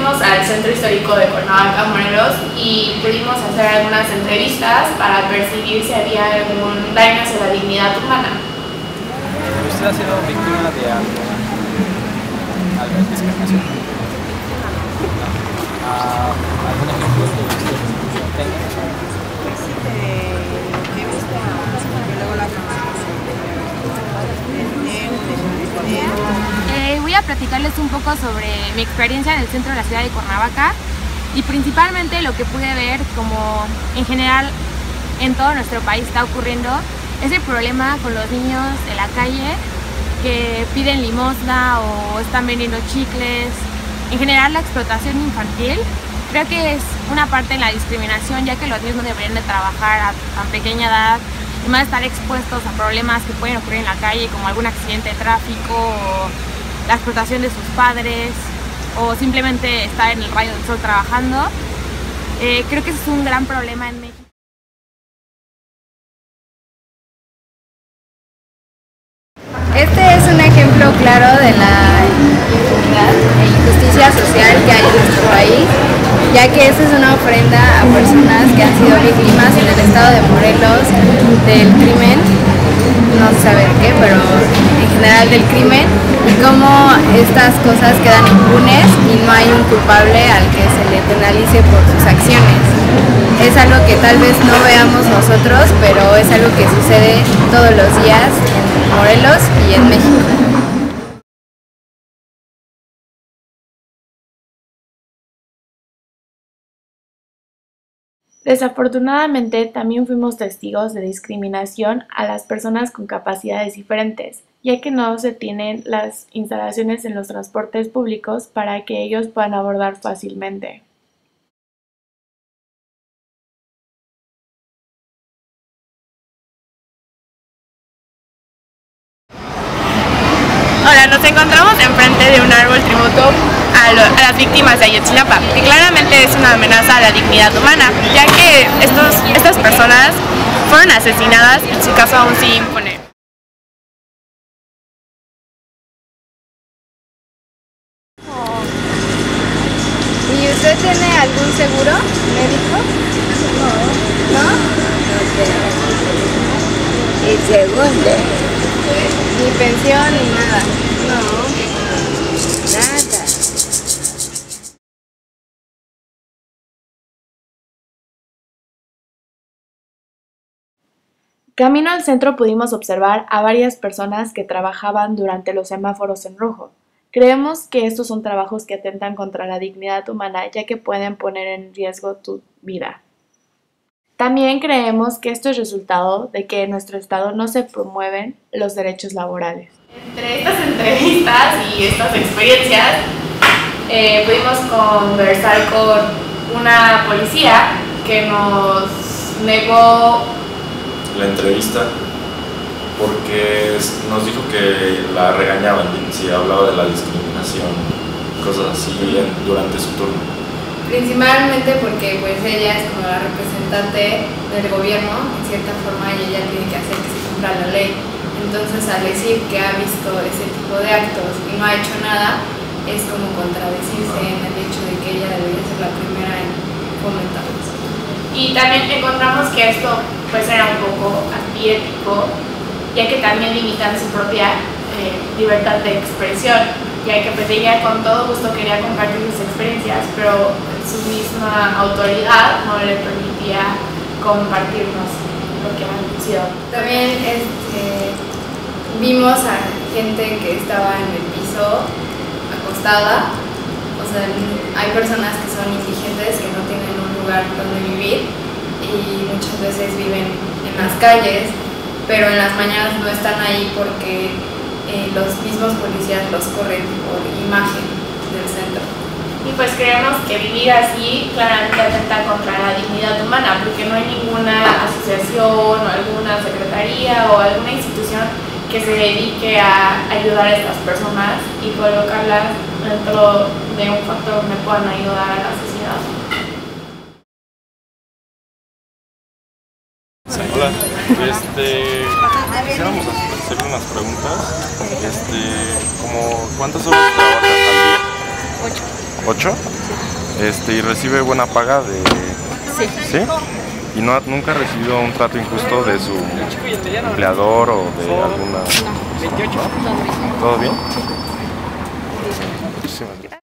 fuimos al Centro Histórico de Cuernavaca, Morelos, y pudimos hacer algunas entrevistas para percibir si había algún daño hacia la dignidad humana. ¿Usted ha sido víctima de alguna discriminación? ¿Algún ejemplo que usted tenga? Voy a platicarles un poco sobre mi experiencia en el centro de la ciudad de Cuernavaca y principalmente lo que pude ver, como en general en todo nuestro país está ocurriendo, es el problema con los niños en la calle que piden limosna o están vendiendo chicles. En general la explotación infantil creo que es una parte en la discriminación, ya que los niños no deberían de trabajar a tan pequeña edad y más estar expuestos a problemas que pueden ocurrir en la calle, como algún accidente de tráfico o la explotación de sus padres o simplemente estar en el rayo del sol trabajando. Creo que ese es un gran problema en México. Este es un ejemplo claro de la impunidad e injusticia social que hay en nuestro país, ya que esta es una ofrenda a personas que han sido víctimas en el estado de Morelos del crimen, no se sabe de qué, pero en general del crimen, y cómo estas cosas quedan impunes y no hay un culpable al que se le penalice por sus acciones. Es algo que tal vez no veamos nosotros, pero es algo que sucede todos los días en Morelos y en México. Desafortunadamente, también fuimos testigos de discriminación a las personas con capacidades diferentes, ya que no se tienen las instalaciones en los transportes públicos para que ellos puedan abordar fácilmente. Ahora nos encontramos enfrente de un árbol tributo a las víctimas de Ayotzinapa, que claramente es una amenaza a la dignidad humana, ya que estas personas fueron asesinadas y su caso aún sigue impune. ¿Y usted tiene algún seguro médico? No. ¿No? ¿Y segundo? Ni pensión ni nada. No, nada. Camino al centro pudimos observar a varias personas que trabajaban durante los semáforos en rojo. Creemos que estos son trabajos que atentan contra la dignidad humana, ya que pueden poner en riesgo tu vida. También creemos que esto es resultado de que en nuestro estado no se promueven los derechos laborales. Entre estas entrevistas y estas experiencias pudimos conversar con una policía que nos negó la entrevista porque nos dijo que la regañaban si hablaba de la discriminación, cosas así durante su turno. Principalmente porque pues ella es como la representante del gobierno, en cierta forma, y ella tiene que hacer que se cumpla la ley. Entonces, al decir que ha visto ese tipo de actos y no ha hecho nada, es como contradecirse en el hecho de que ella debería ser la primera en fomentarlos. Y también encontramos que esto pues era un poco antiético, ya que también limitan su propia libertad de expresión, ya que pues ella con todo gusto quería compartir sus experiencias, pero su misma autoridad no le permitía compartirnos lo que han sido. También vimos a gente que estaba en el piso acostada, o sea, hay personas que son indigentes, que no tienen un lugar donde vivir y muchas veces viven en las calles, pero en las mañanas no están ahí porque los mismos policías los corren por imagen del centro. Y pues creemos que vivir así claramente atenta contra la dignidad humana, porque no hay ninguna asociación o alguna secretaría o alguna institución que se dedique a ayudar a estas personas y colocarlas dentro de un factor donde puedan ayudar a la sociedad. Hola, quisiéramos hacerle unas preguntas. ¿Cuántas horas trabajas al día? 8. ¿8? Y recibe buena paga de... Sí. ¿Sí? ¿Y nunca ha recibido un trato injusto de su empleador o de alguna... ¿Todo bien? Muchísimas gracias.